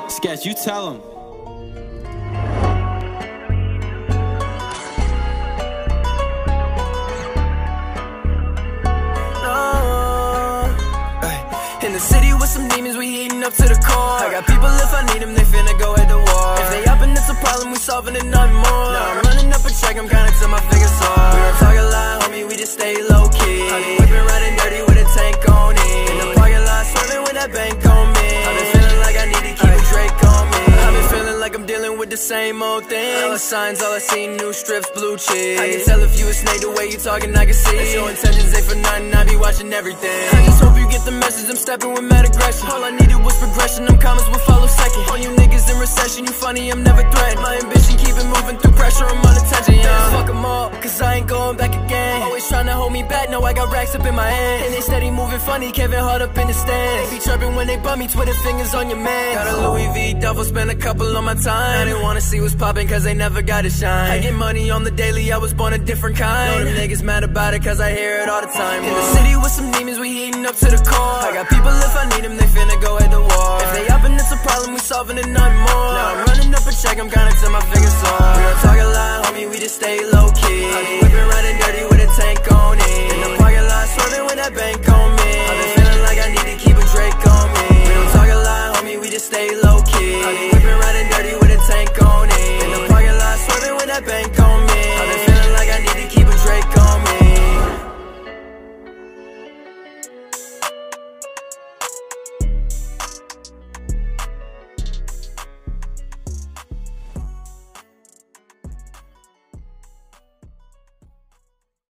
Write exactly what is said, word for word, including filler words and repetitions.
Sketch, you tell him. In the city with some demons, we heating up to the core. I got people, if I need them, they finna go at the war. If they up and it's a problem, we solving it, nothing more. Now I'm running up a check, I'm counting till my fingers sore. We don't talk a lot, homie, we just stay low-key. I been whipping, riding dirty with a tank on it. In the parking lot, swerving with that bank on me. I been feeling like I need to keep a Drake on me. I been feeling like I'm dealing with the same old thing. All the signs, all I see, new strips, blue cheese. I can tell if you a snake, the way you talking, I can see. If your intentions ain't for nothing, I be watching everything. I just hope you get the message, I'm stepping with mad aggression. All I needed was progression, them comments will follow second. All you niggas in recession, you funny, I'm never threatened. My ambition, keep it moving through pressure, I'm on attention, yeah. Fuck them all, cause I ain't going back again. Always trying to hold me back, now I got racks up in my hand. And they steady moving funny, Kevin Hart up in the stands. They be chirping when they bump me, Twitter fingers on your man. Got a Louis V duffel, spend a couple on my time. I didn't wanna see what's poppin' cause they never got to shine. I get money on the daily, I was born a different kind. Know them niggas mad about it cause I hear it all the time. In the city with some demons, we heating up to the core. I got people, if I need them, they finna go at the war. If they up and it's a problem, we solving it, nothing more. Now I'm running up a check, I'm counting till my fingers sore. We don't talk a lot, homie, we just stay low-key.